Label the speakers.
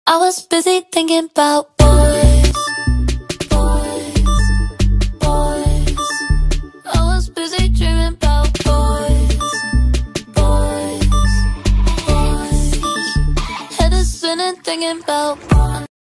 Speaker 1: I was busy thinking about boys, boys, boys. I was busy dreaming about boys, boys, boys. Head is spinning thinking about boys.